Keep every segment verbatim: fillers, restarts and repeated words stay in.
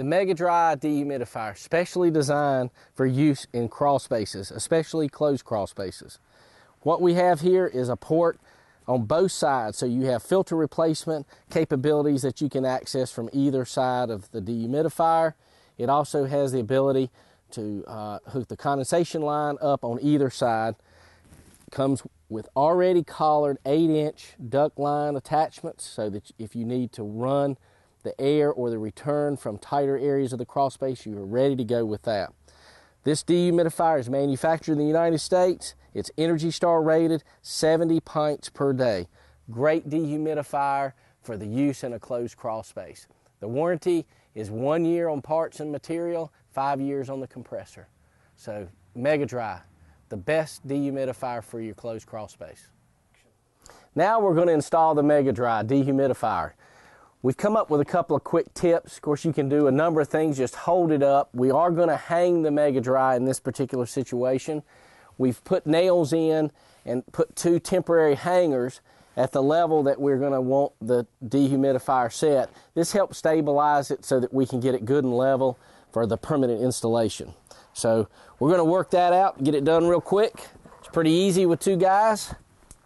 The Mega Dry dehumidifier, specially designed for use in crawl spaces, especially closed crawl spaces. What we have here is a port on both sides, so you have filter replacement capabilities that you can access from either side of the dehumidifier. It also has the ability to uh, hook the condensation line up on either side. Comes with already collared eight inch duct line attachments, so that if you need to run the air or the return from tighter areas of the crawl space, you are ready to go with that. This dehumidifier is manufactured in the United States. It's Energy Star rated, seventy pints per day. Great dehumidifier for the use in a closed crawl space. The warranty is one year on parts and material, five years on the compressor. So Mega Dry, the best dehumidifier for your closed crawl space. Now we're going to install the Mega Dry dehumidifier. We've come up with a couple of quick tips. Of course, you can do a number of things. Just hold it up. We are going to hang the Mega Dry in this particular situation. We've put nails in and put two temporary hangers at the level that we're going to want the dehumidifier set. This helps stabilize it so that we can get it good and level for the permanent installation. So we're going to work that out, get it done real quick. It's pretty easy with two guys.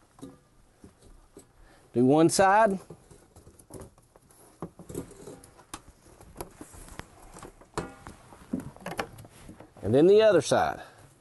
Do one side. And then the other side.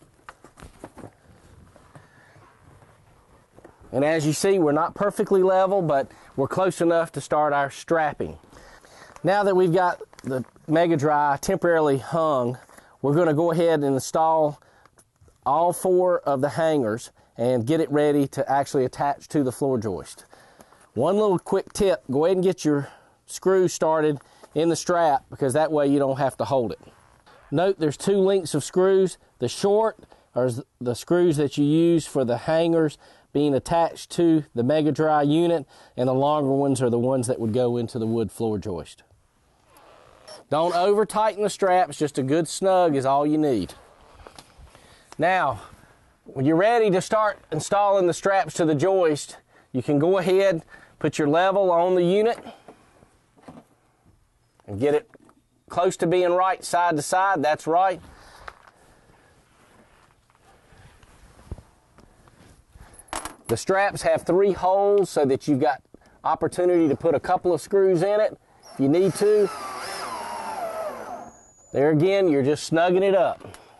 And as you see, we're not perfectly level, but we're close enough to start our strapping. Now that we've got the Mega Dry temporarily hung, we're going to go ahead and install all four of the hangers and get it ready to actually attach to the floor joist. One little quick tip, go ahead and get your screw started in the strap, because that way you don't have to hold it. Note there's two lengths of screws. The short are the screws that you use for the hangers being attached to the Mega Dry unit, and the longer ones are the ones that would go into the wood floor joist. Don't over tighten the straps, just a good snug is all you need. Now, when you're ready to start installing the straps to the joist, you can go ahead, put your level on the unit, and get it close to being right side to side. That's right. The straps have three holes so that you've got opportunity to put a couple of screws in it if you need to. There again, you're just snugging it up.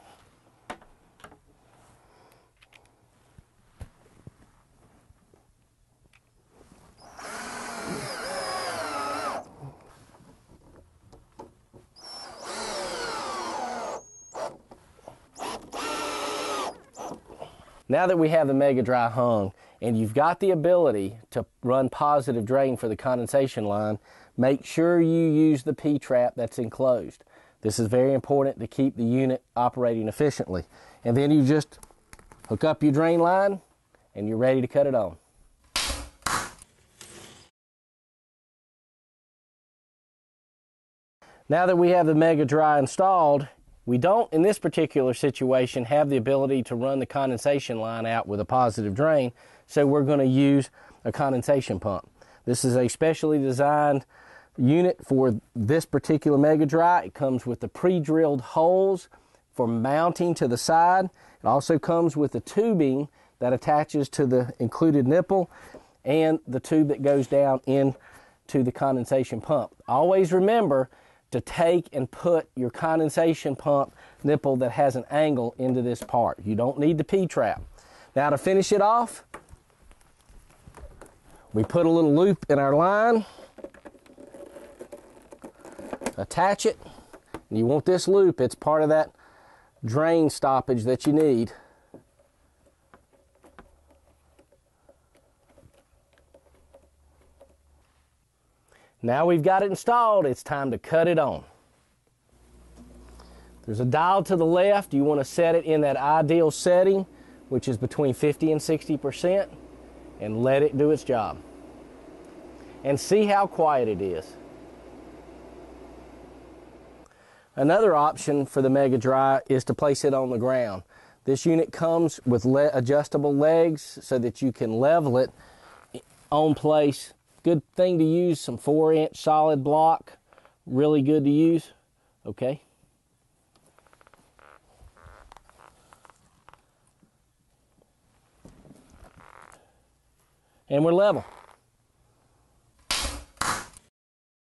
Now that we have the Mega Dry hung and you've got the ability to run positive drain for the condensation line, make sure you use the P-trap that's enclosed. This is very important to keep the unit operating efficiently. And then you just hook up your drain line and you're ready to cut it on. Now that we have the Mega Dry installed, we don't, in this particular situation, have the ability to run the condensation line out with a positive drain, so we're going to use a condensation pump. This is a specially designed unit for this particular Mega Dry. It comes with the pre-drilled holes for mounting to the side. It also comes with the tubing that attaches to the included nipple and the tube that goes down into the condensation pump. Always remember to take and put your condensation pump nipple that has an angle into this part. You don't need the P-trap. Now to finish it off, we put a little loop in our line, attach it, and you want this loop. It's part of that drain stoppage that you need. Now we've got it installed, it's time to cut it on. There's a dial to the left. You want to set it in that ideal setting, which is between fifty and sixty percent, and let it do its job. And see how quiet it is. Another option for the Mega Dry is to place it on the ground. This unit comes with le- adjustable legs so that you can level it on place. Good thing to use some four inch solid block, really good to use, okay? And we're level.